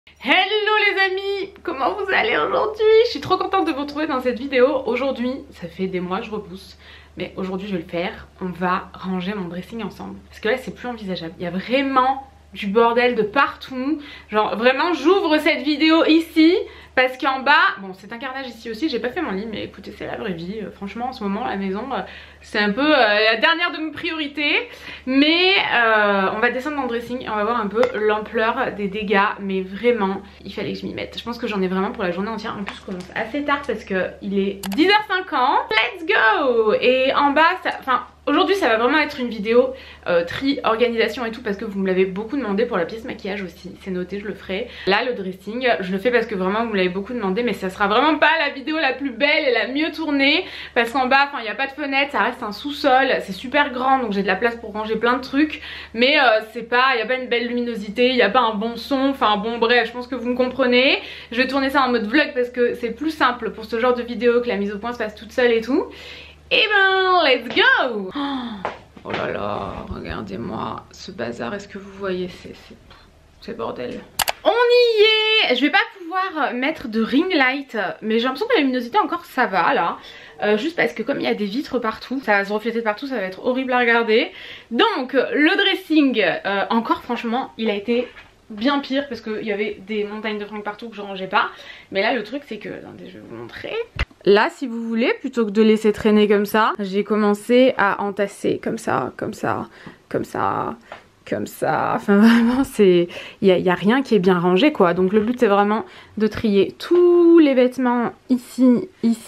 Hello les amis, comment vous allez aujourd'hui? Je suis trop contente de vous retrouver dans cette vidéo. Aujourd'hui, ça fait des mois que je repousse, mais aujourd'hui je vais le faire. On va ranger mon dressing ensemble. Parce que là c'est plus envisageable, il y a vraiment du bordel de partout. Genre vraiment j'ouvre cette vidéo ici parce qu'en bas, bon c'est un carnage ici aussi, j'ai pas fait mon lit mais écoutez c'est la vraie vie. Franchement en ce moment la maison c'est un peu la dernière de mes priorités. Mais on va descendre dans le dressing et on va voir un peu l'ampleur des dégâts. Mais vraiment il fallait que je m'y mette. Je pense que j'en ai vraiment pour la journée entière. En plus je commence assez tard parce que il est 10h50. Let's go. Et en bas ça, enfin aujourd'hui ça va vraiment être une vidéo tri, organisation et tout parce que vous me l'avez beaucoup demandé pour la pièce maquillage aussi. C'est noté, je le ferai. Là le dressing, je le fais parce que vraiment vous me l'avez beaucoup demandé, mais ça sera vraiment pas la vidéo la plus belle et la mieux tournée parce qu'en bas, enfin il n'y a pas de fenêtre, ça reste un sous-sol, c'est super grand donc j'ai de la place pour ranger plein de trucs, mais c'est pas, il n'y a pas une belle luminosité, il n'y a pas un bon son, enfin bon bref, je pense que vous me comprenez. Je vais tourner ça en mode vlog parce que c'est plus simple pour ce genre de vidéo que la mise au point se fasse toute seule et tout. Et ben, let's go! Oh là là, regardez-moi ce bazar, est-ce que vous voyez, c'est bordel. On y est! Je vais pas pouvoir mettre de ring light, mais j'ai l'impression que la luminosité encore ça va là. Juste parce que comme il y a des vitres partout, ça va se refléter de partout, ça va être horrible à regarder. Donc le dressing, encore franchement, il a été bien pire parce qu'il y avait des montagnes de fringues partout que je rangeais pas. Mais là le truc c'est que, attendez je vais vous montrer. Là si vous voulez, plutôt que de laisser traîner comme ça, j'ai commencé à entasser comme ça, comme ça, comme ça, comme ça. Enfin vraiment c'est, il y a rien qui est bien rangé quoi. Donc le but c'est vraiment de trier tous les vêtements ici.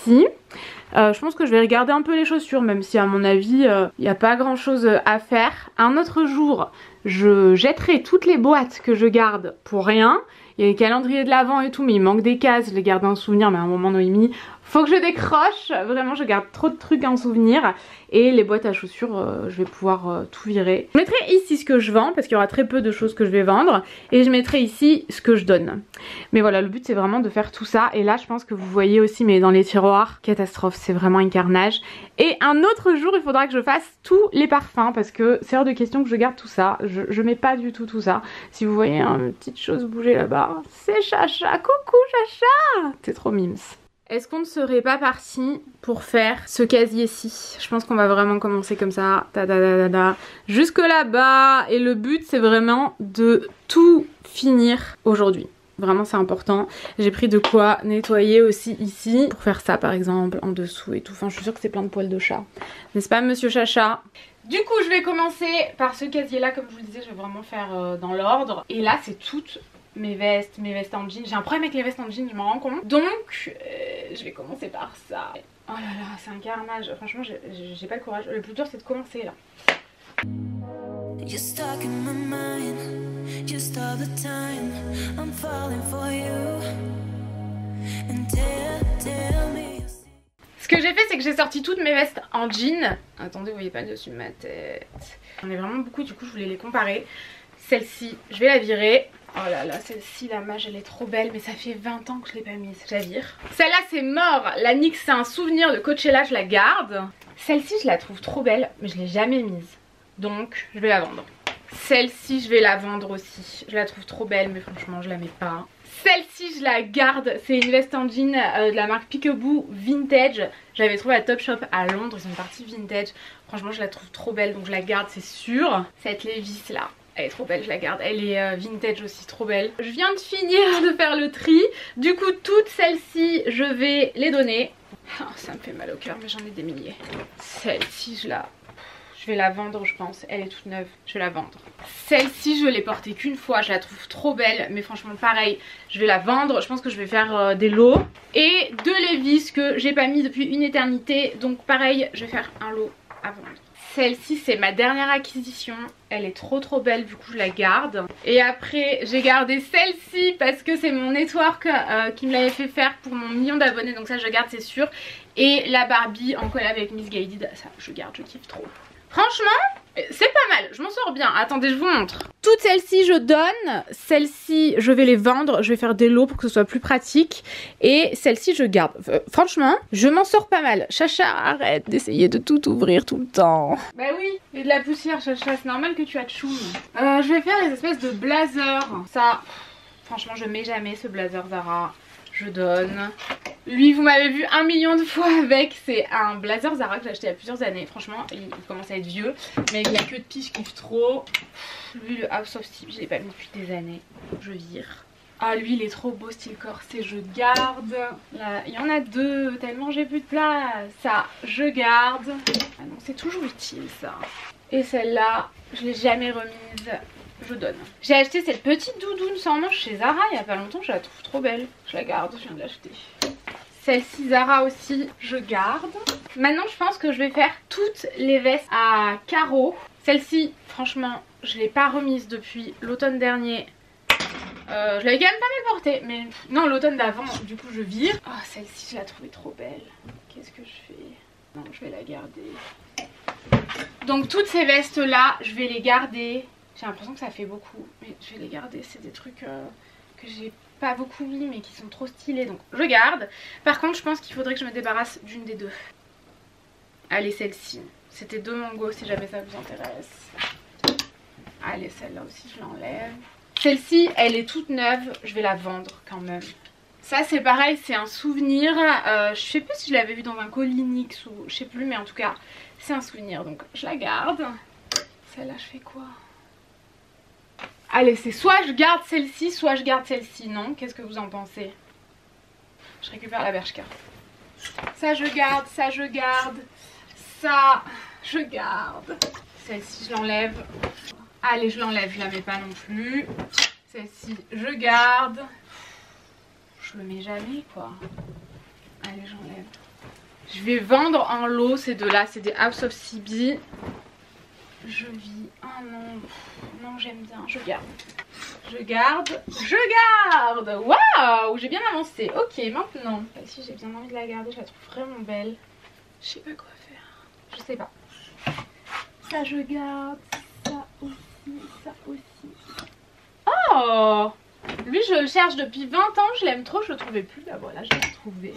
Je pense que je vais regarder un peu les chaussures, même si à mon avis il n'y a pas grand chose à faire. Un autre jour je jetterai toutes les boîtes que je garde pour rien. Il y a les calendriers de l'Avent et tout, mais il manque des cases, je les garde en souvenir, mais à un moment Noémie, faut que je décroche. Vraiment je garde trop de trucs en souvenir. Et les boîtes à chaussures, je vais pouvoir tout virer. Je mettrai ici ce que je vends, parce qu'il y aura très peu de choses que je vais vendre. Et je mettrai ici ce que je donne. Mais voilà, le but c'est vraiment de faire tout ça. Et là je pense que vous voyez aussi, mais dans les tiroirs, catastrophe, c'est vraiment un carnage. Et un autre jour il faudra que je fasse tous les parfums, parce que c'est hors de question que je garde tout ça. Je mets pas du tout ça. Si vous voyez une petite chose bouger là-bas, c'est Chacha. Coucou Chacha, c'est trop mimes. Est-ce qu'on ne serait pas parti pour faire ce casier-ci? Je pense qu'on va vraiment commencer comme ça, jusque là-bas. Et le but c'est vraiment de tout finir aujourd'hui. Vraiment c'est important. J'ai pris de quoi nettoyer aussi ici. Pour faire ça par exemple, en dessous et tout. Enfin je suis sûre que c'est plein de poils de chat. N'est-ce pas monsieur Chacha? Du coup je vais commencer par ce casier là. Comme je vous le disais, je vais vraiment faire dans l'ordre. Et là c'est toutes mes vestes en jean. J'ai un problème avec les vestes en jean, je m'en rends compte. Donc je vais commencer par ça. Oh là là, c'est un carnage. Franchement j'ai pas le courage. Le plus dur c'est de commencer là. You're stuck in my mind, just all the time. I'm falling for you. And tell me. Ce que j'ai fait c'est que j'ai sorti toutes mes vestes en jean. Attendez, vous voyez pas dessus ma tête. J'en ai vraiment beaucoup, du coup je voulais les comparer. Celle-ci, je vais la virer. Oh là là, celle-ci, la mage, elle est trop belle, mais ça fait 20 ans que je l'ai pas mise. Je la vire. Celle-là, c'est mort. La NYX, c'est un souvenir de Coachella, je la garde. Celle-ci, je la trouve trop belle, mais je l'ai jamais mise. Donc, je vais la vendre. Celle-ci, je vais la vendre aussi. Je la trouve trop belle, mais franchement, je la mets pas. Celle-ci, je la garde. C'est une veste en jean de la marque Peekaboo Vintage. J'avais trouvé à Topshop à Londres. Ils ont une partie vintage. Franchement, je la trouve trop belle, donc je la garde, c'est sûr. Cette Levi's là, elle est trop belle, je la garde. Elle est vintage aussi, trop belle. Je viens de finir de faire le tri. Du coup, toutes celles-ci, je vais les donner. Oh, ça me fait mal au cœur, mais j'en ai des milliers. Celle-ci, je vais la vendre, je pense. Elle est toute neuve, je vais la vendre. Celle-ci, je l'ai portée qu'une fois, je la trouve trop belle. Mais franchement, pareil, je vais la vendre. Je pense que je vais faire des lots. Et deux Levi's que j'ai pas mis depuis une éternité. Donc pareil, je vais faire un lot à vendre. Celle-ci c'est ma dernière acquisition, elle est trop belle, du coup je la garde. Et après j'ai gardé celle-ci parce que c'est mon network qui me l'avait fait faire pour mon million d'abonnés, donc ça je garde c'est sûr. Et la Barbie en collab avec Miss Guided, ça je garde, je kiffe trop. Franchement, c'est pas mal, je m'en sors bien. Attendez, je vous montre. Toutes celles-ci je donne, celles-ci je vais les vendre, je vais faire des lots pour que ce soit plus pratique. Et celles-ci je garde. Franchement, je m'en sors pas mal. Chacha, arrête d'essayer de tout ouvrir tout le temps. Bah oui, il y a de la poussière Chacha, c'est normal que tu as tchoum. Je vais faire les espèces de blazers. Ça... franchement je mets jamais ce blazer Zara. Je donne. Lui vous m'avez vu 1 million de fois avec. C'est un blazer Zara que j'ai acheté il y a plusieurs années. Franchement il commence à être vieux. Mais avec la queue de pie je kiffe trop. Lui le House of Steve je l'ai pas mis depuis des années. Je vire. Ah lui il est trop beau style corset, je garde. Là il y en a deux tellement j'ai plus de place. Ça je garde. Ah non c'est toujours utile ça. Et celle-là je l'ai jamais remise. Je donne. J'ai acheté cette petite doudoune sans manche chez Zara il y a pas longtemps, je la trouve trop belle. Je la garde, je viens de l'acheter. Celle-ci Zara aussi, je garde. Maintenant je pense que je vais faire toutes les vestes à carreaux. Celle-ci franchement je l'ai pas remise depuis l'automne dernier. Je l'avais quand même pas mal portée, mais non l'automne d'avant du coup je vire. Oh celle-ci je la trouvais trop belle. Qu'est-ce que je fais? Non je vais la garder. Donc toutes ces vestes là je vais les garder. J'ai l'impression que ça fait beaucoup, mais je vais les garder. C'est des trucs que j'ai pas beaucoup mis mais qui sont trop stylés, donc je garde. Par contre je pense qu'il faudrait que je me débarrasse d'une des deux. Allez celle-ci, c'était de Mango si jamais ça vous intéresse. Allez celle-là aussi je l'enlève. Celle-ci elle est toute neuve, je vais la vendre quand même. Ça c'est pareil, c'est un souvenir. Je sais plus si je l'avais vu dans un Colinix ou je sais plus, mais en tout cas c'est un souvenir donc je la garde. Celle-là je fais quoi? Allez, c'est soit je garde celle-ci, soit je garde celle-ci, non? Qu'est-ce que vous en pensez? Je récupère la Bershka. Ça je garde, ça je garde, ça je garde. Celle-ci je l'enlève. Allez, je l'enlève, je la mets pas non plus. Celle-ci je garde. Je le mets jamais quoi. Allez, j'enlève. Je vais vendre en lot ces deux-là, c'est des House of CB. Je vis. Oh non. Non, j'aime bien. Je garde. Je garde. Je garde. Waouh, j'ai bien avancé. Ok, maintenant. Si j'ai bien envie de la garder, je la trouve vraiment belle. Je sais pas quoi faire. Je sais pas. Ça, je garde. Ça aussi. Ça aussi. Oh, lui, je le cherche depuis 20 ans. Je l'aime trop. Je le trouvais plus. Là, voilà, je l'ai trouvé.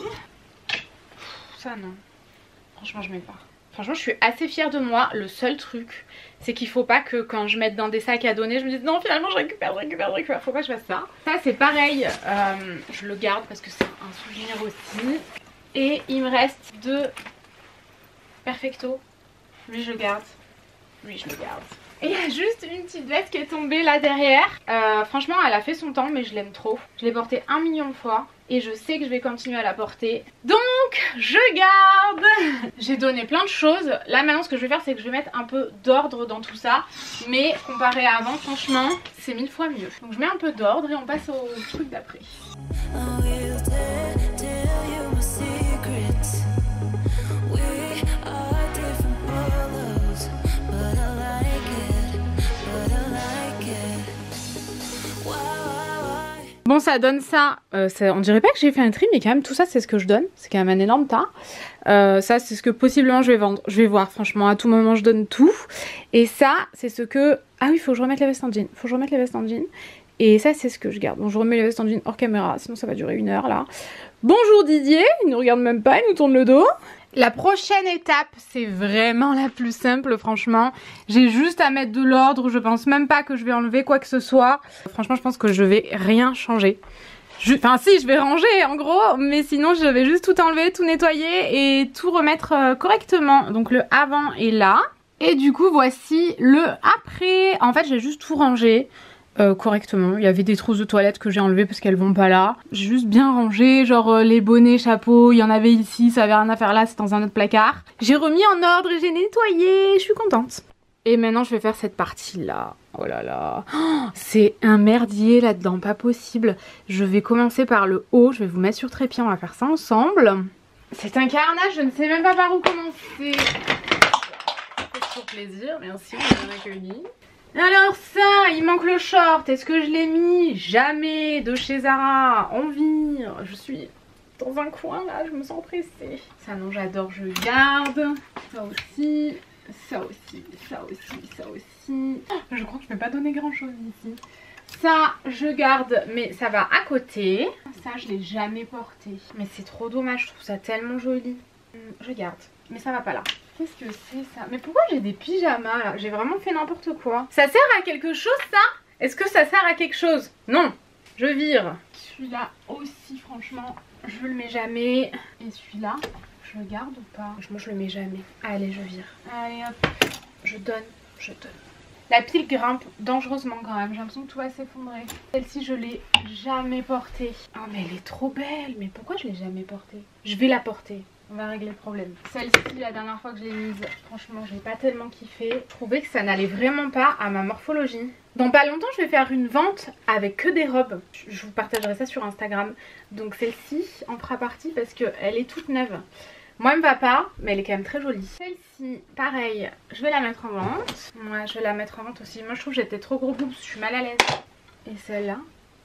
Ça, non. Franchement, je mets pas. Franchement je suis assez fière de moi. Le seul truc c'est qu'il faut pas que quand je mette dans des sacs à donner je me dise non finalement je récupère. Faut pas que je fasse ça. Ça c'est pareil, je le garde parce que c'est un souvenir aussi. Et il me reste deux Perfecto. Lui je le garde. Lui je le garde. Et il y a juste une petite veste qui est tombée là derrière. Franchement elle a fait son temps mais je l'aime trop. Je l'ai portée 1 million de fois. Et je sais que je vais continuer à la porter. Donc je garde. J'ai donné plein de choses. Là maintenant ce que je vais faire c'est que je vais mettre un peu d'ordre dans tout ça. Mais comparé à avant franchement c'est 1000 fois mieux. Donc je mets un peu d'ordre et on passe au truc d'après. Bon ça donne ça, on dirait pas que j'ai fait un tri mais quand même tout ça c'est ce que je donne, c'est quand même un énorme tas. Ça c'est ce que possiblement je vais vendre, je vais voir franchement à tout moment je donne tout. Et ça c'est ce que, ah oui il faut que je remette la veste en jean, Et ça c'est ce que je garde, bon je remets la veste en jean hors caméra sinon ça va durer 1 heure là. Bonjour Didier, il nous regarde même pas, il nous tourne le dos. La prochaine étape, c'est vraiment la plus simple franchement. J'ai juste à mettre de l'ordre, je pense même pas que je vais enlever quoi que ce soit. Franchement, je pense que je vais rien changer. Enfin si, je vais ranger en gros, mais sinon je vais juste tout enlever, tout nettoyer et tout remettre correctement. Donc le avant est là. Et du coup, voici le après. En fait, j'ai juste tout rangé. Correctement, il y avait des trousses de toilette que j'ai enlevées parce qu'elles vont pas là. J'ai juste bien rangé, genre les bonnets, chapeaux, il y en avait ici, ça avait rien à faire là, c'est dans un autre placard. J'ai remis en ordre et j'ai nettoyé, je suis contente. Et maintenant je vais faire cette partie là. Oh là là, oh, c'est un merdier là-dedans, pas possible. Je vais commencer par le haut, je vais vous mettre sur trépied, on va faire ça ensemble. C'est un carnage, je ne sais même pas par où commencer. C'est toujours plaisir, merci, on m'a accueilli. Alors ça, il manque le short, est-ce que je l'ai mis? Jamais, de chez Zara, on vire. Je suis dans un coin là, je me sens pressée. Ça non, j'adore, je garde. Ça aussi, ça aussi, ça aussi, ça aussi. Je crois que je ne vais pas donner grand chose ici. Ça, je garde, mais ça va à côté. Ça, je l'ai jamais porté. Mais c'est trop dommage, je trouve ça tellement joli. Je garde, mais ça va pas là. Qu'est-ce que c'est ça? Mais pourquoi j'ai des pyjamas là? J'ai vraiment fait n'importe quoi. Ça sert à quelque chose ça? Est-ce que ça sert à quelque chose? Non. Je vire. Celui-là aussi, franchement, je le mets jamais. Et celui-là, je le garde ou pas? Moi, je le mets jamais. Allez, je vire. Allez, hop. Je donne, je donne. La pile grimpe dangereusement quand même. J'ai l'impression que tout va s'effondrer. Celle-ci, je l'ai jamais portée. Oh, mais elle est trop belle. Mais pourquoi je l'ai jamais portée? Je vais la porter. On va régler le problème. Celle-ci, la dernière fois que je l'ai mise, franchement, j'ai pas tellement kiffé. Je trouvais que ça n'allait vraiment pas à ma morphologie. Dans pas longtemps, je vais faire une vente avec que des robes. Je vous partagerai ça sur Instagram. Donc celle-ci en fera partie parce qu'elle est toute neuve. Moi, elle me va pas, mais elle est quand même très jolie. Celle-ci, pareil, je vais la mettre en vente. Moi, je vais la mettre en vente aussi. Moi, je trouve que j'étais trop gros boobs, je suis mal à l'aise. Et celle-là,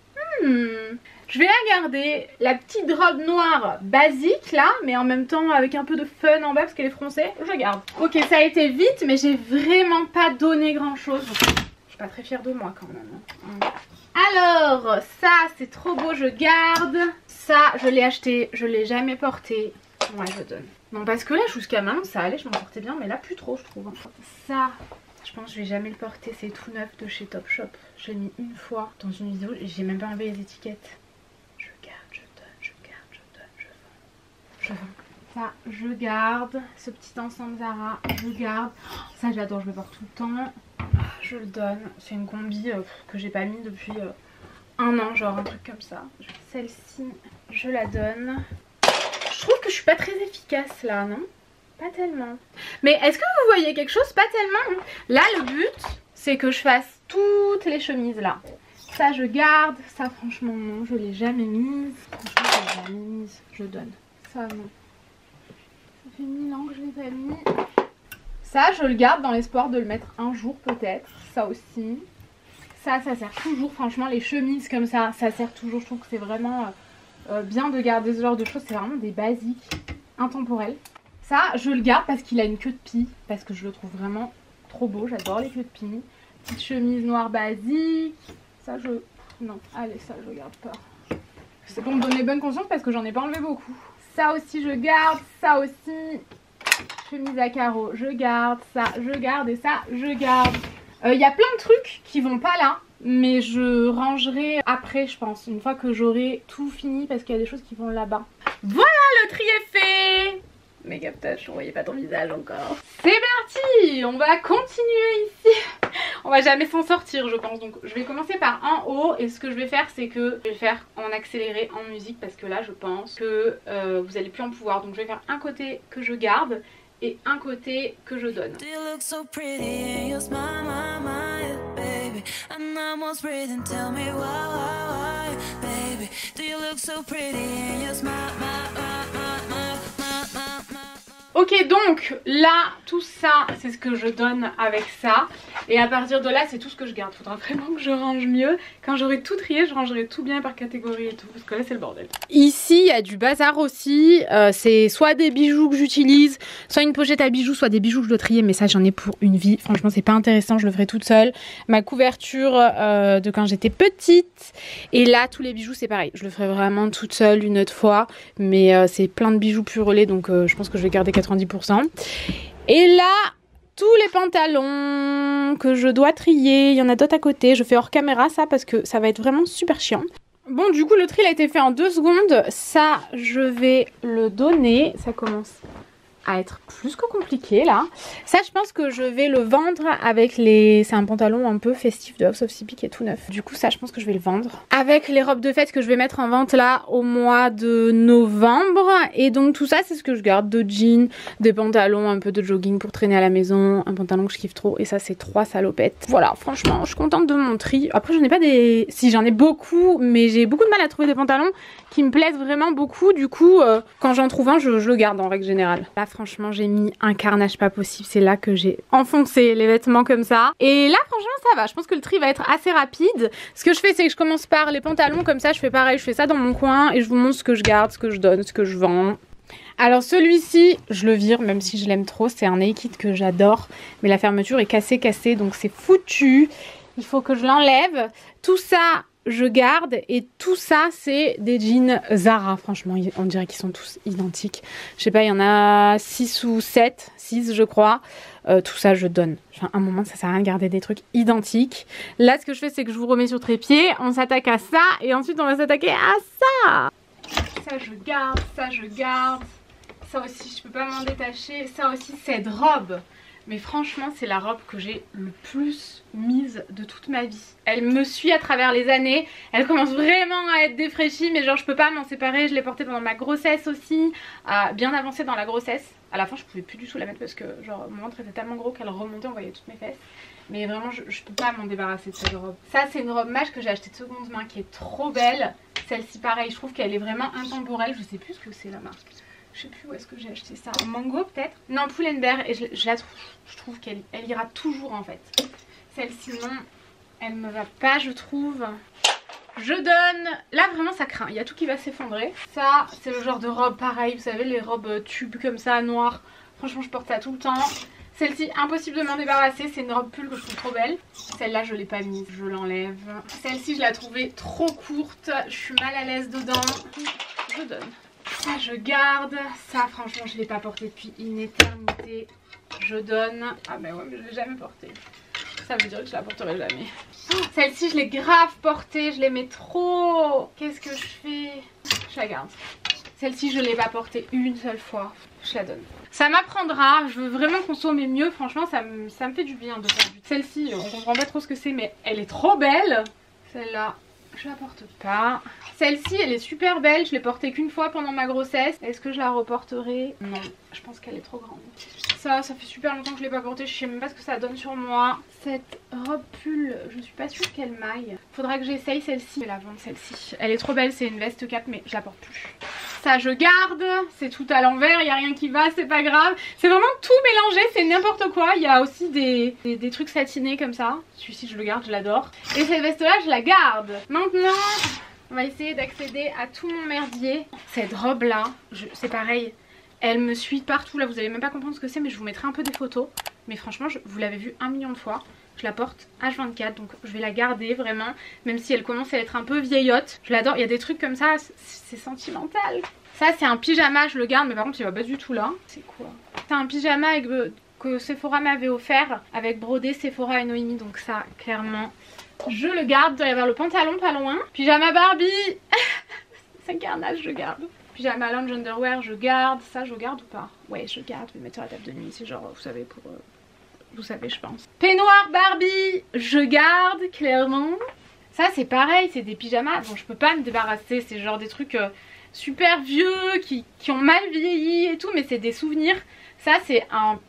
je vais la garder. La petite robe noire basique là, mais en même temps avec un peu de fun en bas parce qu'elle est froncée, je garde. Ok, ça a été vite, mais j'ai vraiment pas donné grand chose. Je suis pas très fière de moi quand même. Alors, ça c'est trop beau, je garde. Ça, je l'ai acheté, je l'ai jamais porté. Ouais, je donne. Non, parce que là, jusqu'à maintenant, ça allait, je m'en portais bien, mais là, plus trop, je trouve. Ça, je pense que je vais jamais le porter. C'est tout neuf de chez Topshop. Je l'ai mis une fois dans une vidéo, j'ai même pas enlevé les étiquettes. Je garde, je donne, je garde, je donne, je vends. Je vends. Ça, je garde. Ce petit ensemble Zara, je garde. Ça, j'adore, je le porte tout le temps. Je le donne. C'est une combi que j'ai pas mis depuis un an, genre un truc comme ça. Celle-ci, je la donne. Je trouve que je suis pas très efficace là, non? Pas tellement. Mais est-ce que vous voyez quelque chose? Pas tellement. Là, le but, c'est que je fasse toutes les chemises là. Ça, je garde. Ça, franchement, non, je l'ai jamais mise. Franchement, je l'ai jamais mise. Je donne. Ça, non. Ça fait 1000 ans que je l'ai pas mis. Ça, je le garde dans l'espoir de le mettre un jour peut-être. Ça aussi. Ça sert toujours. Franchement, les chemises comme ça sert toujours. Je trouve que c'est vraiment... bien de garder ce genre de choses, c'est vraiment des basiques intemporels. Ça, je le garde parce qu'il a une queue de pie, parce que je le trouve vraiment trop beau, j'adore les queues de pie. Petite chemise noire basique, ça je... non, allez, ça je garde pas. C'est pour me donner bonne conscience parce que j'en ai pas enlevé beaucoup. Ça aussi je garde, ça aussi, chemise à carreaux, je garde, ça je garde et ça je garde. Y a plein de trucs qui vont pas là. Mais je rangerai après, je pense, une fois que j'aurai tout fini parce qu'il y a des choses qui vont là-bas. Voilà, le tri est fait. Mes captages, on voyait pas ton visage encore. C'est parti, on va continuer ici. On va jamais s'en sortir, je pense. Donc je vais commencer par en haut et ce que je vais faire, c'est que je vais faire en accéléré en musique parce que là, je pense que vous allez plus en pouvoir. Donc je vais faire un côté que je garde et un côté que je donne. I'm almost breathing, tell me why, baby. Do you look so pretty in your smile, Ok, donc là, tout ça, c'est ce que je donne avec ça. Et à partir de là, c'est tout ce que je garde. Faudra vraiment que je range mieux. Quand j'aurai tout trié, je rangerai tout bien par catégorie et tout. Parce que là, c'est le bordel. Ici, il y a du bazar aussi. C'est soit des bijoux que j'utilise, soit une pochette à bijoux, soit des bijoux que je dois trier. Mais ça, j'en ai pour une vie. Franchement, c'est pas intéressant. Je le ferai toute seule. Ma couverture de quand j'étais petite. Et là, tous les bijoux, c'est pareil. Je le ferai vraiment toute seule une autre fois. Mais c'est plein de bijoux purelés. Donc, je pense que je vais garder 90%. Et là, tous les pantalons que je dois trier, il y en a d'autres à côté. Je fais hors caméra ça parce que ça va être vraiment super chiant. Bon, du coup, le tri il a été fait en 2 secondes. Ça, je vais le donner. Ça commence à être plus que compliqué là. Ça, je pense que je vais le vendre avec les... C'est un pantalon un peu festif de House of CP qui est tout neuf. Du coup, ça, je pense que je vais le vendre. Avec les robes de fête que je vais mettre en vente là au mois de novembre. Et donc tout ça, c'est ce que je garde. De jeans, des pantalons, un peu de jogging pour traîner à la maison. Un pantalon que je kiffe trop. Et ça, c'est 3 salopettes. Voilà, franchement, je suis contente de mon tri. Après, j'en ai pas des... Si, j'en ai beaucoup. Mais j'ai beaucoup de mal à trouver des pantalons qui me plaisent vraiment beaucoup. Du coup, quand j'en trouve un, je le garde en règle générale. Là, franchement, j'ai mis un carnage pas possible. C'est là que j'ai enfoncé les vêtements comme ça. Et là, franchement, ça va. Je pense que le tri va être assez rapide. Ce que je fais, c'est que je commence par les pantalons. Comme ça, je fais pareil. Je fais ça dans mon coin et je vous montre ce que je garde, ce que je donne, ce que je vends. Alors celui-ci, je le vire même si je l'aime trop. C'est un Naked que j'adore. Mais la fermeture est cassée. Donc c'est foutu. Il faut que je l'enlève. Tout ça, je garde. Et tout ça, c'est des jeans Zara. Franchement, on dirait qu'ils sont tous identiques. Je sais pas, il y en a 6 ou 7, 6 je crois. Tout ça, je donne. Enfin, à un moment, ça sert à rien de garder des trucs identiques. Là, ce que je fais, c'est que je vous remets sur trépied. On s'attaque à ça. Et ensuite, on va s'attaquer à ça. Ça, je garde. Ça, je garde. Ça aussi, je peux pas m'en détacher. Ça aussi, cette robe. Mais franchement, c'est la robe que j'ai le plus mise de toute ma vie. Elle me suit à travers les années. Elle commence vraiment à être défraîchie, mais genre je peux pas m'en séparer. Je l'ai portée pendant ma grossesse aussi, bien avancée dans la grossesse. À la fin, je pouvais plus du tout la mettre parce que genre mon ventre était tellement gros qu'elle remontait, on voyait toutes mes fesses. Mais vraiment, je peux pas m'en débarrasser de cette robe. Ça, c'est une robe mage que j'ai achetée de seconde main qui est trop belle. Celle-ci, pareil, je trouve qu'elle est vraiment intemporelle. Je sais plus ce que c'est la marque. Je sais plus où est-ce que j'ai acheté ça. Mango peut-être. Non, Pull&Bear. Et je trouve qu'elle ira toujours en fait. Celle-ci non, elle me va pas je trouve. Je donne. Là vraiment ça craint. Il y a tout qui va s'effondrer. Ça c'est le genre de robe pareil. Vous savez les robes tubes comme ça noires. Franchement je porte ça tout le temps. Celle-ci impossible de m'en débarrasser. C'est une robe pull que je trouve trop belle. Celle-là je l'ai pas mise. Je l'enlève. Celle-ci je la trouvais trop courte. Je suis mal à l'aise dedans. Je donne. Ça je garde, ça franchement je l'ai pas porté depuis une éternité. Je donne, ah ben ouais mais je l'ai jamais porté. Ça veut dire que je la porterai jamais. Oh, celle-ci je l'ai grave portée, je l'aimais trop. Qu'est-ce que je fais? Je la garde. Celle-ci je l'ai pas portée une seule fois, je la donne. Ça m'apprendra, je veux vraiment consommer mieux, franchement ça me fait du bien de faire du. Celle-ci on comprend pas trop ce que c'est mais elle est trop belle. Celle-là je la porte pas. Celle-ci elle est super belle, je l'ai portée qu'une fois pendant ma grossesse. Est-ce que je la reporterai? Non, je pense qu'elle est trop grande. Ça fait super longtemps que je l'ai pas portée, je sais même pas ce que ça donne sur moi. Cette robe pull, je suis pas sûre qu'elle maille. Faudra que j'essaye celle-ci. Je vais la vendre celle-ci. Elle est trop belle, c'est une veste cap mais je la porte plus. Ça je garde, c'est tout à l'envers, il n'y a rien qui va, c'est pas grave. C'est vraiment tout mélangé, c'est n'importe quoi. Il y a aussi des trucs satinés comme ça. Celui-ci je le garde, je l'adore. Et cette veste là je la garde. Maintenant on va essayer d'accéder à tout mon merdier. Cette robe là, c'est pareil, elle me suit partout. Là vous allez même pas comprendre ce que c'est mais je vous mettrai un peu des photos. Mais franchement vous l'avez vu 1 million de fois. Je la porte H24 donc je vais la garder vraiment. Même si elle commence à être un peu vieillotte. Je l'adore, il y a des trucs comme ça, c'est sentimental. Ça c'est un pyjama, je le garde mais par contre il va pas du tout là. C'est quoi? C'est un pyjama avec, que Sephora m'avait offert avec brodé Sephora et Noémie. Donc ça clairement je le garde. Il doit y avoir le pantalon pas loin. Pyjama Barbie. C'est un carnage, je garde. Pyjama lounge underwear je garde. Ça je garde ou pas? Ouais je garde, je vais le mettre sur la table de nuit. C'est genre vous savez pour... vous savez je pense. Peignoir Barbie je garde clairement. Ça c'est pareil, c'est des pyjamas dont je peux pas me débarrasser. C'est genre des trucs super vieux qui ont mal vieilli et tout. Mais c'est des souvenirs. Ça c'est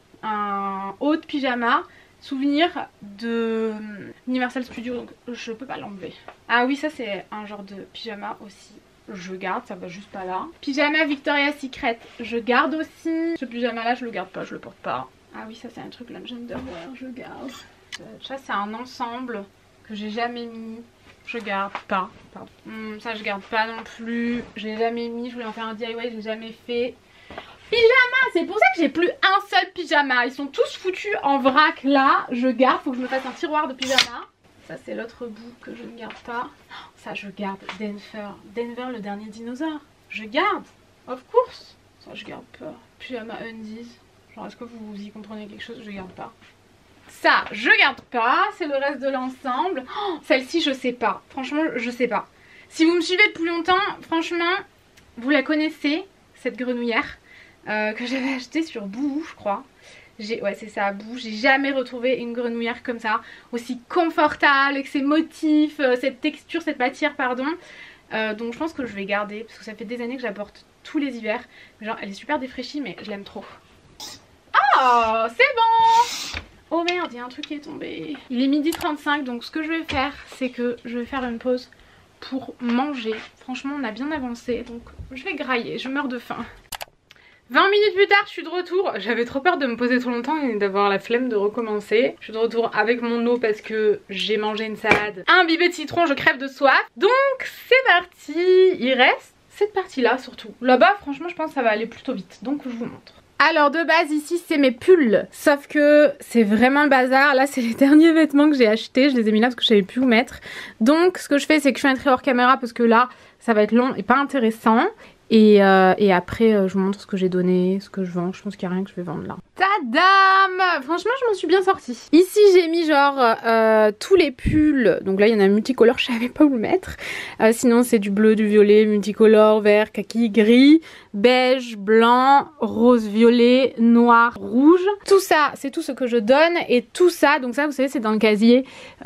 un haut de pyjama. Souvenir de Universal Studios, donc je peux pas l'enlever. Ah oui ça c'est un genre de pyjama aussi. Je garde, ça va juste pas là. Pyjama Victoria's Secret, je garde aussi. Ce pyjama là je le garde pas, je le porte pas. Ah oui ça c'est un truc lounge underwear, je garde. Ça c'est un ensemble que j'ai jamais mis. Je garde pas. Ça je garde pas non plus. Je l'ai jamais mis, je voulais en faire un DIY, je l'ai jamais fait. Pyjama, c'est pour ça que j'ai plus un seul pyjama. Ils sont tous foutus en vrac là. Je garde, faut que je me fasse un tiroir de pyjama. Ça c'est l'autre bout que je ne garde pas. Ça je garde. Denver le dernier dinosaure. Je garde. Of course. Ça je garde pas. Pyjama undies. Genre est-ce que vous y comprenez quelque chose? Je garde pas. Ça je garde pas. C'est le reste de l'ensemble. Oh, celle-ci je sais pas. Franchement je sais pas. Si vous me suivez depuis longtemps, franchement vous la connaissez cette grenouillère. Que j'avais acheté sur Bouhou je crois. Ouais c'est ça, Bouhou. J'ai jamais retrouvé une grenouillère comme ça, aussi confortable avec ses motifs, cette texture, cette matière pardon. Donc je pense que je vais garder parce que ça fait des années que je la porte tous les hivers. Genre elle est super défraîchie mais je l'aime trop. Oh c'est bon. Oh merde il y a un truc qui est tombé. Il est 12h35 donc ce que je vais faire c'est que je vais faire une pause pour manger. Franchement on a bien avancé donc je vais grailler, je meurs de faim. 20 minutes plus tard je suis de retour. J'avais trop peur de me poser trop longtemps et d'avoir la flemme de recommencer. Je suis de retour avec mon eau parce que j'ai mangé une salade, un bibet de citron, je crève de soif. Donc c'est parti. Il reste cette partie là surtout. Là-bas franchement je pense que ça va aller plutôt vite donc je vous montre. Alors de base ici c'est mes pulls, sauf que c'est vraiment le bazar. Là c'est les derniers vêtements que j'ai achetés, je les ai mis là parce que je savais plus où mettre. Donc ce que je fais c'est que je fais un trait hors caméra parce que là ça va être long et pas intéressant. Et après je vous montre ce que j'ai donné, ce que je vends. Je pense qu'il n'y a rien que je vais vendre là. Tadam! Franchement je m'en suis bien sortie. Ici j'ai mis genre tous les pulls. Donc là il y en a un multicolore, je savais pas où le mettre. Sinon c'est du bleu, du violet, multicolore, vert, kaki, gris, beige, blanc, rose, violet, noir, rouge. Tout ça c'est tout ce que je donne. Et tout ça, donc ça vous savez c'est dans le casier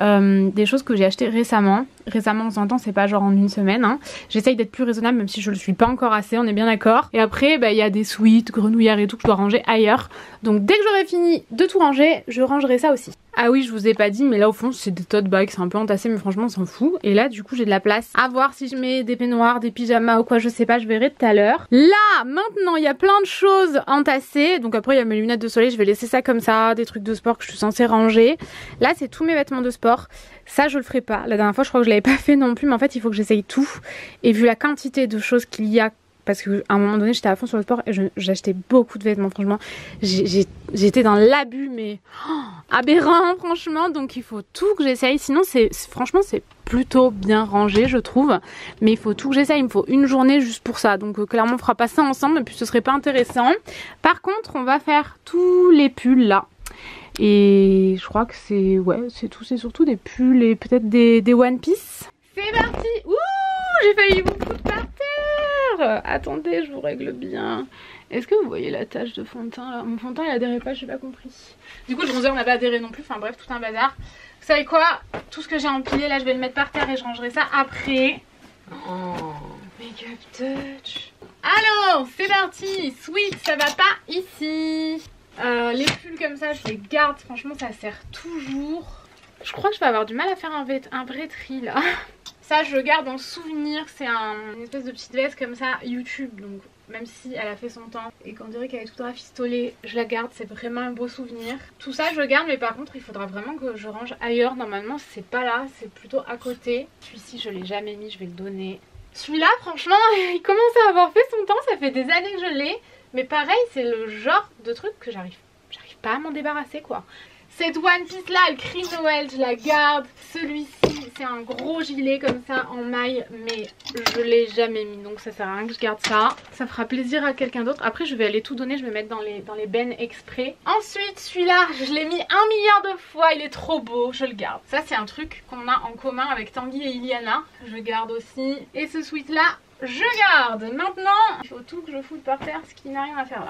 des choses que j'ai achetées récemment. Récemment on s'entend, c'est pas genre en une semaine hein. J'essaye d'être plus raisonnable même si je le suis pas encore assez, on est bien d'accord. Et après bah, y a des sweats, grenouillères et tout que je dois ranger ailleurs. Donc dès que j'aurai fini de tout ranger, je rangerai ça aussi. Ah oui je vous ai pas dit mais là au fond c'est des tote bags, c'est un peu entassé mais franchement on s'en fout. Et là du coup j'ai de la place à voir si je mets des peignoirs, des pyjamas ou quoi, je sais pas, je verrai tout à l'heure. Là maintenant il y a plein de choses entassées. Donc après il y a mes lunettes de soleil, je vais laisser ça comme ça, des trucs de sport que je suis censée ranger. Là c'est tous mes vêtements de sport. Ça je le ferai pas, la dernière fois je crois que je l'avais pas fait non plus, mais en fait il faut que j'essaye tout. Et vu la quantité de choses qu'il y a, parce qu'à un moment donné j'étais à fond sur le sport et j'achetais beaucoup de vêtements, franchement j'étais dans l'abus mais aberrant franchement. Donc il faut tout que j'essaye, sinon franchement c'est plutôt bien rangé je trouve, mais il faut tout que j'essaye, il me faut une journée juste pour ça. Donc clairement on fera pas ça ensemble et puis ce serait pas intéressant. Par contre on va faire tous les pulls là. Et je crois que c'est c'est tout, c'est surtout des pulls et peut-être des One Piece. C'est parti. Ouh, j'ai failli vous foutre par terre. Attendez, je vous règle bien. Est-ce que vous voyez la tache de fond de teint là? Mon fond de teint il adhérait pas, j'ai pas compris. Du coup le bronzer n'a pas adhéré non plus, enfin bref tout un bazar. Vous savez quoi? Tout ce que j'ai empilé là je vais le mettre par terre et je rangerai ça après. Oh, make-up touch. Alors c'est parti. Sweet, ça va pas ici. Les pulls comme ça je les garde, franchement ça sert toujours. Je crois que je vais avoir du mal à faire un vrai tri là. Ça je le garde en souvenir, c'est une espèce de petite veste comme ça YouTube. Donc même si elle a fait son temps et qu'on dirait qu'elle est toute rafistolée, je la garde, c'est vraiment un beau souvenir. Tout ça je le garde, mais par contre il faudra vraiment que je range ailleurs. Normalement c'est pas là, c'est plutôt à côté. Celui-ci je l'ai jamais mis, je vais le donner. Celui-là franchement il commence à avoir fait son temps, ça fait des années que je l'ai. Mais pareil c'est le genre de truc que j'arrive pas à m'en débarrasser quoi. Cette One Piece là elle crie Noël, je la garde. Celui-ci c'est un gros gilet comme ça en maille, mais je l'ai jamais mis donc ça sert à rien que je garde ça. Ça fera plaisir à quelqu'un d'autre. Après je vais aller tout donner, je vais mettre dans les bennes exprès. Ensuite celui-là je l'ai mis 1 milliard de fois, il est trop beau, je le garde. Ça c'est un truc qu'on a en commun avec Tanguy et Iliana, je garde aussi. Et ce sweat là je garde. Maintenant il faut tout que je foute par terre, ce qui n'a rien à faire là.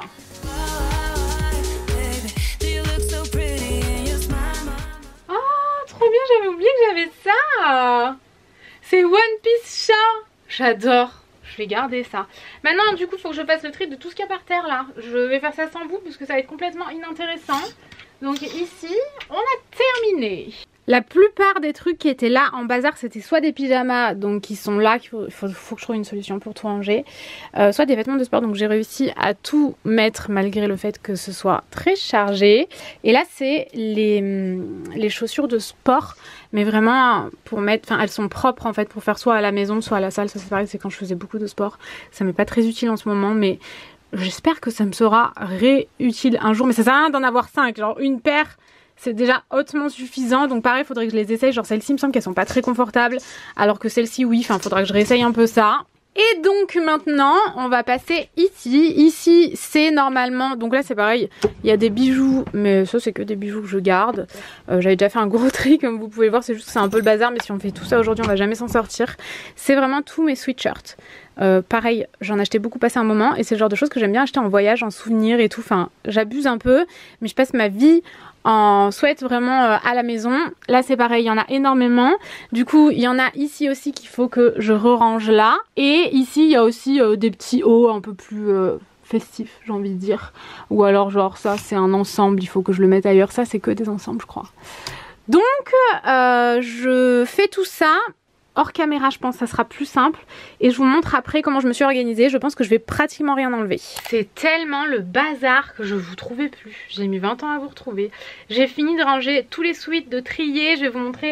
Oh trop bien, j'avais oublié que j'avais ça. C'est One Piece chat. J'adore. Je vais garder ça. Maintenant du coup il faut que je fasse le tri de tout ce qu'il y a par terre là. Je vais faire ça sans vous parce que ça va être complètement inintéressant. Donc ici on a terminé. La plupart des trucs qui étaient là en bazar c'était soit des pyjamas donc qui sont là, qu'il faut que je trouve une solution pour tout ranger, soit des vêtements de sport. Donc j'ai réussi à tout mettre malgré le fait que ce soit très chargé. Et là c'est les chaussures de sport, mais vraiment pour mettre, enfin elles sont propres en fait pour faire soit à la maison soit à la salle. Ça c'est pareil, c'est quand je faisais beaucoup de sport. Ça m'est pas très utile en ce moment mais j'espère que ça me sera réutile un jour. Mais ça sert à rien d'en avoir 5, genre une paire c'est déjà hautement suffisant. Donc pareil il faudrait que je les essaye. Genre celles-ci il me semble qu'elles sont pas très confortables, alors que celles-ci oui, enfin faudra que je réessaye un peu ça. Et donc maintenant on va passer ici. Ici c'est normalement, donc là c'est pareil, il y a des bijoux, mais ça c'est que des bijoux que je garde. J'avais déjà fait un gros tri comme vous pouvez voir, c'est juste que c'est un peu le bazar, mais si on fait tout ça aujourd'hui on va jamais s'en sortir. C'est vraiment tous mes sweatshirts. Pareil j'en achetais beaucoup passé un moment et c'est le genre de choses que j'aime bien acheter en voyage, en souvenir et tout. Enfin j'abuse un peu mais je passe ma vie en sweat vraiment à la maison. Là c'est pareil, il y en a énormément. Du coup il y en a ici aussi qu'il faut que je re-range là. Et ici il y a aussi des petits hauts un peu plus festifs j'ai envie de dire. Ou alors genre ça c'est un ensemble, il faut que je le mette ailleurs. Ça c'est que des ensembles je crois. Donc je fais tout ça hors caméra, je pense que ça sera plus simple. Et je vous montre après comment je me suis organisée. Je pense que je vais pratiquement rien enlever. C'est tellement le bazar que je vous trouvais plus. J'ai mis 20 ans à vous retrouver. J'ai fini de ranger tous les sweats, de trier. Je vais vous montrer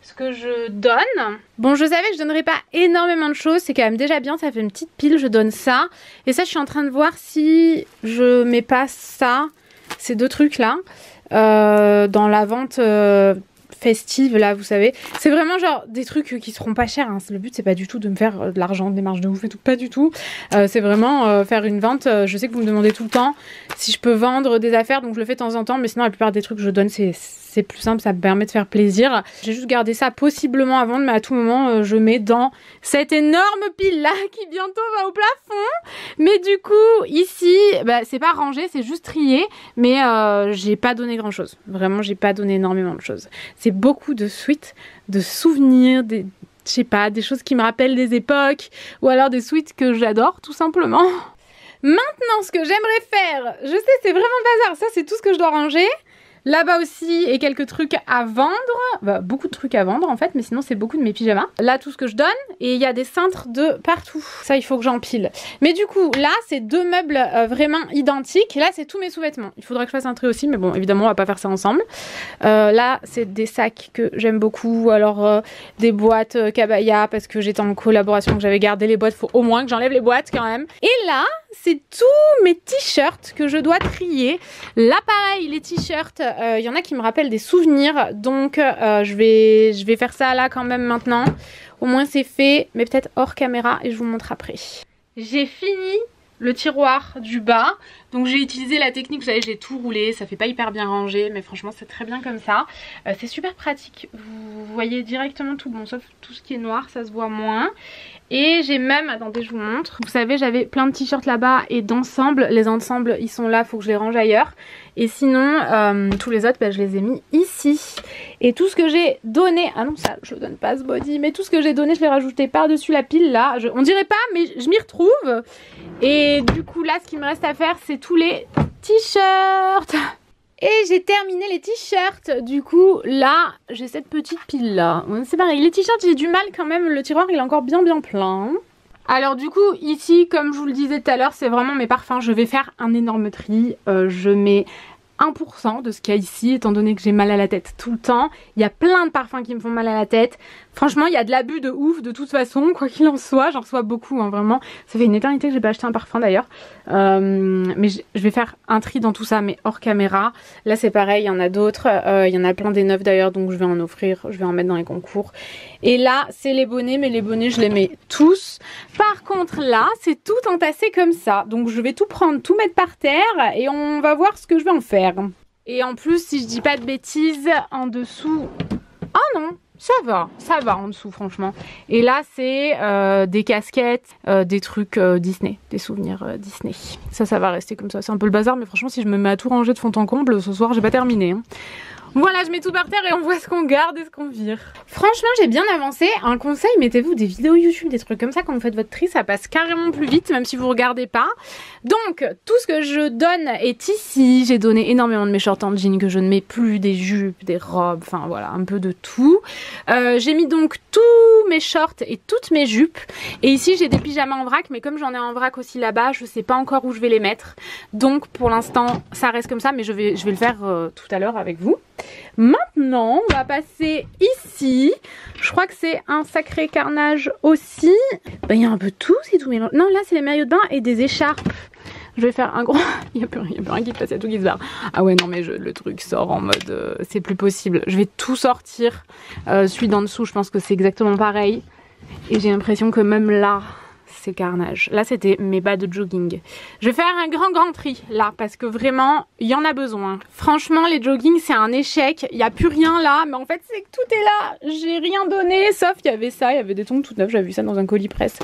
ce que je donne. Bon, je savais que je donnerais pas énormément de choses, c'est quand même déjà bien, ça fait une petite pile, je donne ça. Et ça, je suis en train de voir si je mets pas ça, ces deux trucs là, dans la vente festive là, vous savez. C'est vraiment genre des trucs qui seront pas chers, hein. Le but c'est pas du tout de me faire de l'argent, des marges de ouf et tout, pas du tout. C'est vraiment faire une vente. Je sais que vous me demandez tout le temps si je peux vendre des affaires, donc je le fais de temps en temps, mais sinon la plupart des trucs que je donne c'est plus simple, ça me permet de faire plaisir. J'ai juste gardé ça possiblement à vendre, mais à tout moment je mets dans cette énorme pile là qui bientôt va au plafond. Mais du coup ici bah, c'est pas rangé, c'est juste trié, mais j'ai pas donné grand chose, vraiment j'ai pas donné énormément de choses. C'est beaucoup de sweets, de souvenirs, je sais pas, des choses qui me rappellent des époques, ou alors des sweets que j'adore tout simplement. Maintenant, ce que j'aimerais faire, je sais c'est vraiment le bazar, ça c'est tout ce que je dois ranger. Là-bas aussi, et quelques trucs à vendre. Bah, beaucoup de trucs à vendre en fait, mais sinon c'est beaucoup de mes pyjamas. Là, tout ce que je donne, et il y a des cintres de partout. Ça, il faut que j'empile. Mais du coup, là, c'est deux meubles vraiment identiques. Là, c'est tous mes sous-vêtements. Il faudrait que je fasse un tri aussi, mais bon, évidemment, on va pas faire ça ensemble. Là, c'est des sacs que j'aime beaucoup. Alors, des boîtes Cabaya, parce que j'étais en collaboration, que j'avais gardé les boîtes. Faut au moins que j'enlève les boîtes quand même. Et là, c'est tous mes t-shirts que je dois trier. Là, pareil, les t-shirts... il y en a qui me rappellent des souvenirs, donc je vais faire ça là quand même maintenant. Au moins c'est fait, mais peut-être hors caméra et je vous montre après. J'ai fini le tiroir du bas, donc j'ai utilisé la technique, vous savez, j'ai tout roulé, ça fait pas hyper bien rangé, mais franchement c'est très bien comme ça. C'est super pratique, vous voyez directement tout, bon sauf tout ce qui est noir, ça se voit moins. Et j'ai même, attendez je vous montre, vous savez j'avais plein de t-shirts là-bas et d'ensemble, les ensembles ils sont là, faut que je les range ailleurs. Et sinon tous les autres bah, je les ai mis ici. Et tout ce que j'ai donné, ah non ça je le donne pas ce body, mais tout ce que j'ai donné je l'ai rajouté par dessus la pile là, on dirait pas mais je m'y retrouve. Et du coup là ce qu'il me reste à faire c'est tous les t-shirts. Et j'ai terminé les t-shirts, du coup là j'ai cette petite pile là, c'est pareil, les t-shirts j'ai du mal quand même, le tiroir il est encore bien plein. Alors du coup ici comme je vous le disais tout à l'heure c'est vraiment mes parfums, je vais faire un énorme tri, je mets 1% de ce qu'il y a ici étant donné que j'ai mal à la tête tout le temps. Il y a plein de parfums qui me font mal à la tête. Franchement il y a de l'abus de ouf de toute façon, quoi qu'il en soit, j'en reçois beaucoup hein, vraiment. Ça fait une éternité que j'ai pas acheté un parfum d'ailleurs. Mais je vais faire un tri dans tout ça mais hors caméra. Là c'est pareil, il y en a d'autres, il y en a plein des neufs d'ailleurs donc je vais en offrir, je vais en mettre dans les concours. Et là c'est les bonnets, mais les bonnets je les mets tous. Par contre là c'est tout entassé comme ça, donc je vais tout prendre, tout mettre par terre et on va voir ce que je vais en faire. Et en plus si je dis pas de bêtises en dessous, oh non ça va en dessous franchement. Et là c'est des casquettes, des trucs Disney, des souvenirs Disney. Ça va rester comme ça, c'est un peu le bazar mais franchement si je me mets à tout ranger de fond en comble ce soir j'ai pas terminé hein. Voilà, je mets tout par terre et on voit ce qu'on garde et ce qu'on vire. Franchement, j'ai bien avancé. Un conseil, mettez-vous des vidéos YouTube, des trucs comme ça quand vous faites votre tri, ça passe carrément plus vite, même si vous regardez pas. Donc, tout ce que je donne est ici. J'ai donné énormément de mes shorts en jean que je ne mets plus, des jupes, des robes, enfin voilà, un peu de tout. J'ai mis donc tous mes shorts et toutes mes jupes. Et ici, j'ai des pyjamas en vrac, mais comme j'en ai en vrac aussi là-bas, je sais pas encore où je vais les mettre. Donc, pour l'instant, ça reste comme ça, mais je vais le faire tout à l'heure avec vous. Maintenant, on va passer ici. Je crois que c'est un sacré carnage aussi. Ben, il y a un peu tout, c'est tout mélangé. Non, là, c'est les maillots de bain et des écharpes. Je vais faire un gros... il n'y a plus rien qui passe, il y a tout qui se barre. Ah ouais, non, mais le truc sort en mode... c'est plus possible. Je vais tout sortir. Celui d'en dessous, je pense que c'est exactement pareil. Et j'ai l'impression que même là... c'est carnage. Là c'était mes bas de jogging. Je vais faire un grand tri là parce que vraiment il y en a besoin. Franchement les joggings c'est un échec. Il n'y a plus rien là mais en fait c'est que tout est là. J'ai rien donné sauf il y avait ça, il y avait des tongs tout neufs. J'avais vu ça dans un colis presse.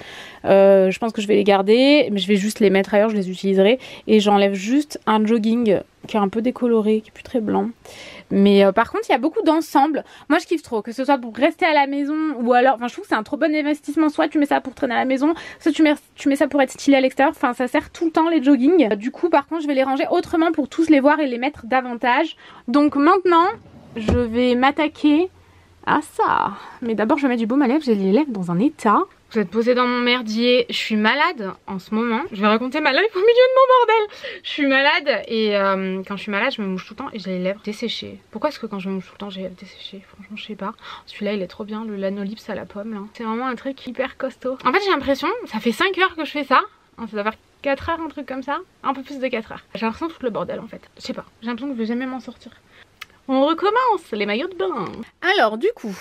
Je pense que je vais les garder mais je vais juste les mettre ailleurs, je les utiliserai. Et j'enlève juste un jogging qui est un peu décoloré, qui est plus très blanc. Mais par contre il y a beaucoup d'ensemble. Moi je kiffe trop, que ce soit pour rester à la maison ou alors, enfin je trouve que c'est un trop bon investissement. Soit tu mets ça pour traîner à la maison, soit tu mets ça pour être stylé à l'extérieur. Enfin ça sert tout le temps les joggings. Du coup par contre je vais les ranger autrement pour tous les voir et les mettre davantage. Donc maintenant je vais m'attaquer à ça. Mais d'abord je vais mettre du baume à lèvres, j'ai les lèvres dans un état. Vous êtes posé dans mon merdier. Je suis malade en ce moment. Je vais raconter ma life au milieu de mon bordel. Je suis malade et quand je suis malade, je me mouche tout le temps et j'ai les lèvres desséchées. Pourquoi est-ce que quand je me mouche tout le temps, j'ai les lèvres desséchées? Franchement, je sais pas. Celui-là, il est trop bien, le Lanolips à la pomme là. C'est vraiment un truc hyper costaud. En fait, j'ai l'impression, ça fait 5 heures que je fais ça. Ça doit faire 4 heures, un truc comme ça. Un peu plus de 4 heures. J'ai l'impression de tout le bordel en fait. Je sais pas. J'ai l'impression que je vais jamais m'en sortir. On recommence les maillots de bain. Alors du coup,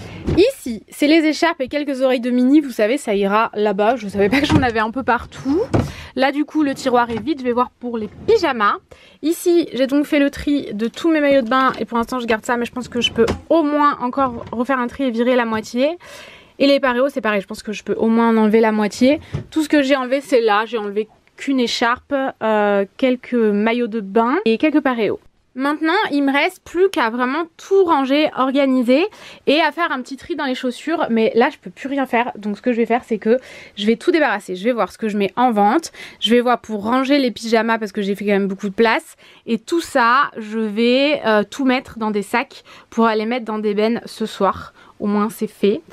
ici c'est les écharpes et quelques oreilles de mini. Vous savez, ça ira là-bas. Je savais pas que j'en avais un peu partout. Là du coup le tiroir est vide. Je vais voir pour les pyjamas. Ici j'ai donc fait le tri de tous mes maillots de bain. Et pour l'instant je garde ça. Mais je pense que je peux au moins encore refaire un tri et virer la moitié. Et les paréos c'est pareil. Je pense que je peux au moins en enlever la moitié. Tout ce que j'ai enlevé c'est là. J'ai enlevé qu'une écharpe, quelques maillots de bain et quelques paréos. Maintenant, il me reste plus qu'à vraiment tout ranger, organiser et à faire un petit tri dans les chaussures. Mais là, je peux plus rien faire. Donc, ce que je vais faire, c'est que je vais tout débarrasser. Je vais voir ce que je mets en vente. Je vais voir pour ranger les pyjamas parce que j'ai fait quand même beaucoup de place. Et tout ça, je vais tout mettre dans des sacs pour aller mettre dans des bennes ce soir. Au moins, c'est fait.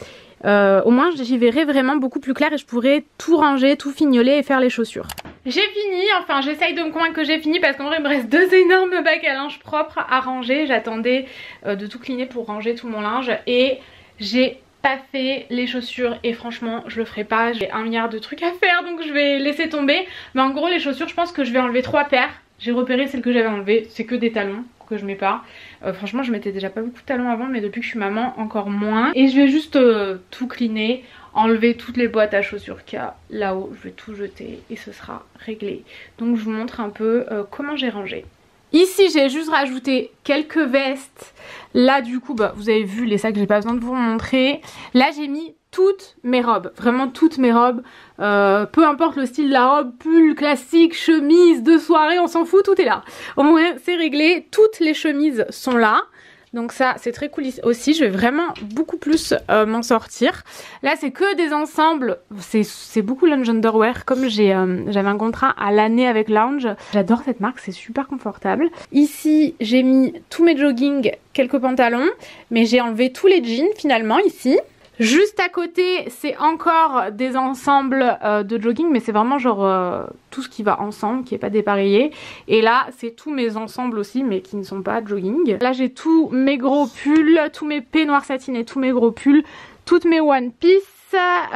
Au moins j'y verrai vraiment beaucoup plus clair et je pourrai tout ranger, tout fignoler et faire les chaussures. J'ai fini, enfin j'essaye de me convaincre que j'ai fini parce qu'en vrai il me reste 2 énormes bacs à linge propres à ranger. J'attendais de tout cleaner pour ranger tout mon linge et j'ai pas fait les chaussures et franchement je le ferai pas. J'ai 1 milliard de trucs à faire donc je vais laisser tomber. Mais en gros les chaussures je pense que je vais enlever 3 paires. J'ai repéré celles que j'avais enlevées, c'est que des talons que je mets pas. Franchement je mettais déjà pas beaucoup de talons avant mais depuis que je suis maman encore moins. Et je vais juste tout cleaner, enlever toutes les boîtes à chaussures qu'il y a là-haut. Je vais tout jeter et ce sera réglé. Donc je vous montre un peu comment j'ai rangé. Ici j'ai juste rajouté quelques vestes. Là du coup bah, vous avez vu les sacs, j'ai pas besoin de vous montrer. Là j'ai mis toutes mes robes, vraiment toutes mes robes, peu importe le style de la robe, pull classique, chemise de soirée, on s'en fout, tout est là. Au moins c'est réglé, toutes les chemises sont là. Donc ça c'est très cool aussi, je vais vraiment beaucoup plus m'en sortir. Là c'est que des ensembles, c'est beaucoup Lounge Underwear, comme j'avais un contrat à l'année avec Lounge. J'adore cette marque, c'est super confortable. Ici j'ai mis tous mes joggings, quelques pantalons, mais j'ai enlevé tous les jeans finalement ici. Juste à côté c'est encore des ensembles de jogging mais c'est vraiment genre tout ce qui va ensemble, qui est pas dépareillé. Et là c'est tous mes ensembles aussi mais qui ne sont pas jogging. Là j'ai tous mes gros pulls, tous mes peignoirs satinés, tous mes gros pulls, toutes mes one piece.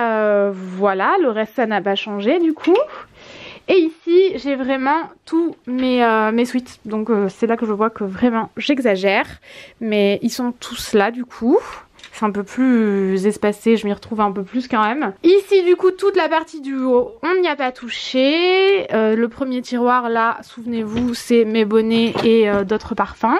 Voilà, le reste ça n'a pas changé du coup. Et ici j'ai vraiment tous mes sweats. Donc c'est là que je vois que vraiment j'exagère. Mais ils sont tous là du coup. C'est un peu plus espacé, je m'y retrouve un peu plus quand même. Ici du coup toute la partie du haut, on n'y a pas touché. Le premier tiroir là, souvenez-vous, c'est mes bonnets et d'autres parfums.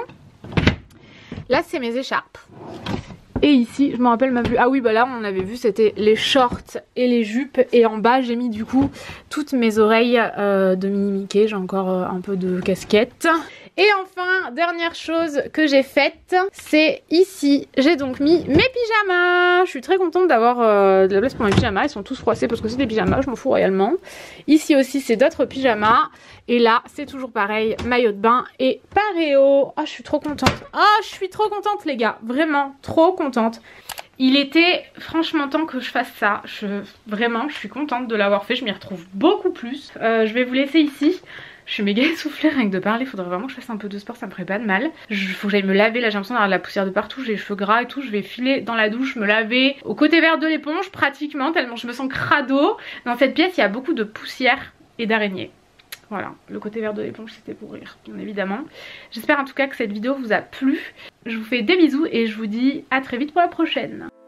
Là c'est mes écharpes. Et ici, je me rappelle ma vue. Ah oui, bah là on avait vu, c'était les shorts et les jupes. Et en bas j'ai mis du coup toutes mes oreilles de Mini Mickey. J'ai encore un peu de casquette. Et enfin, dernière chose que j'ai faite, c'est ici, j'ai donc mis mes pyjamas. Je suis très contente d'avoir de la place pour mes pyjamas. Ils sont tous froissés parce que c'est des pyjamas, je m'en fous royalement. Ici aussi, c'est d'autres pyjamas. Et là, c'est toujours pareil, maillot de bain et paréo. Oh, je suis trop contente. Oh, je suis trop contente les gars, vraiment trop contente. Il était franchement temps que je fasse ça. Vraiment, je suis contente de l'avoir fait, je m'y retrouve beaucoup plus. Je vais vous laisser ici. Je suis méga essoufflée rien que de parler, faudrait vraiment que je fasse un peu de sport, ça me ferait pas de mal. Faut que j'aille me laver, là j'ai l'impression d'avoir de la poussière de partout, j'ai les cheveux gras et tout, je vais filer dans la douche, me laver au côté vert de l'éponge pratiquement, tellement je me sens crado. Dans cette pièce il y a beaucoup de poussière et d'araignées. Voilà, le côté vert de l'éponge c'était pour rire, bien évidemment. J'espère en tout cas que cette vidéo vous a plu. Je vous fais des bisous et je vous dis à très vite pour la prochaine.